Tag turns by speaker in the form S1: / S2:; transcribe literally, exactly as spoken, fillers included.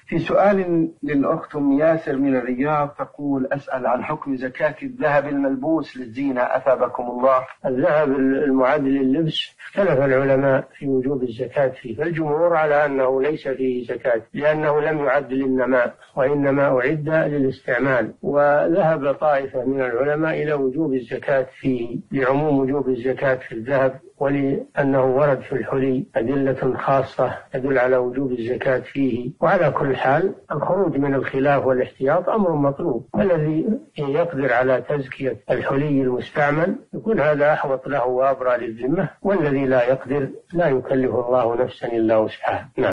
S1: في سؤال للأخت أم ياسر من الرياض تقول: أسأل عن حكم زكاة الذهب الملبوس للزينة أثابكم الله.
S2: الذهب المعد لللبس اختلف العلماء في وجوب الزكاة فيه، فالجمهور على أنه ليس فيه زكاة لأنه لم يعد للنماء وإنما أعد للاستعمال. وذهب طائفة من العلماء إلى وجوب الزكاة فيه لعموم وجوب الزكاة في الذهب، ولأنه ورد في الحلي أدلة خاصة تدل على وجوب الزكاة فيه. وعلى كل حال الخروج من الخلاف والاحتياط أمر مطلوب. الذي يقدر على تزكية الحلي المستعمل يكون هذا أحوط له وأبرى للذمة، والذي لا يقدر لا يكلف الله نفسا إلا وسعها. نعم.